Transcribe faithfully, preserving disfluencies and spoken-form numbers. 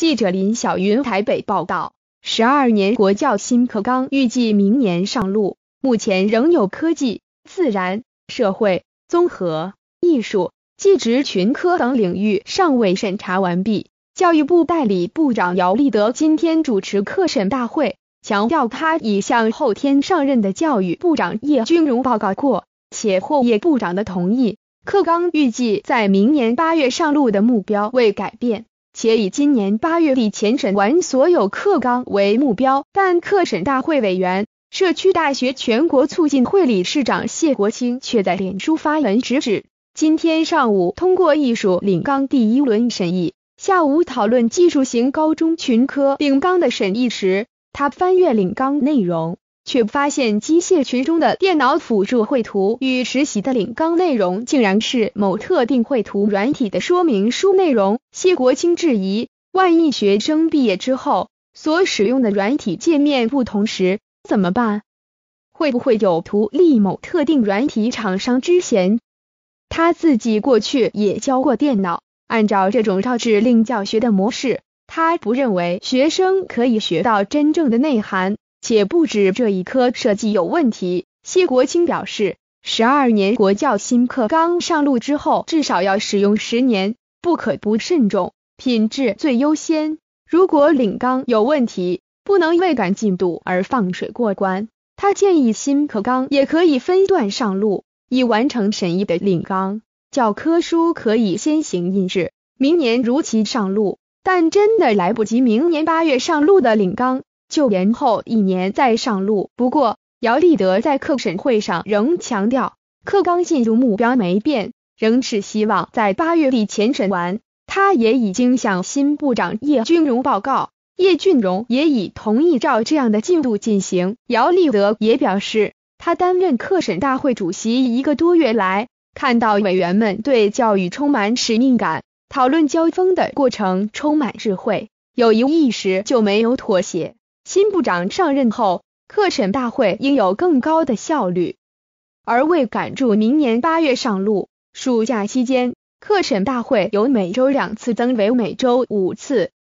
记者林小云台北报道，十二年国教新课纲预计明年上路，目前仍有科技、自然、社会、综合、艺术、技职群科等领域尚未审查完毕。教育部代理部长姚立德今天主持课审大会，强调他已向后天上任的教育部长叶俊荣报告过，且获叶部长的同意。课纲预计在明年八月上路的目标未改变，且以今年八月底前审完所有课纲为目标。但课审大会委员、社区大学全国促进会理事长谢国清却在脸书发文直指，今天上午通过艺术领纲第一轮审议，下午讨论技术型高中群科领纲的审议时，他翻阅领纲内容，却发现机械群中的电脑辅助绘图与实习的领纲内容竟然是某特定绘图软体的说明书内容。谢国清质疑，万一学生毕业之后所使用的软体界面不同时怎么办？会不会有图利某特定软体厂商之嫌？他自己过去也教过电脑，按照这种照指令教学的模式，他不认为学生可以学到真正的内涵，且不止这一科设计有问题。谢国清表示，十二年国教新课纲上路之后，至少要使用十年，不可不慎重，品质最优先。如果领纲有问题，不能为赶进度而放水过关。他建议新课纲也可以分段上路，已完成审议的领纲、教科书可以先行印制，明年如期上路。但真的来不及明年八月上路的领纲，就延后一年再上路。不过，姚立德在课审会上仍强调，课纲进度目标没变，仍是希望在八月底前审完。他也已经向新部长叶俊荣报告，叶俊荣也已同意照这样的进度进行。姚立德也表示，他担任课审大会主席一个多月来，看到委员们对教育充满使命感，讨论交锋的过程充满智慧，有一意识就没有妥协。新部长上任后，课审大会应有更高的效率。而为赶住明年八月上路，暑假期间课审大会由每周两次增为每周五次。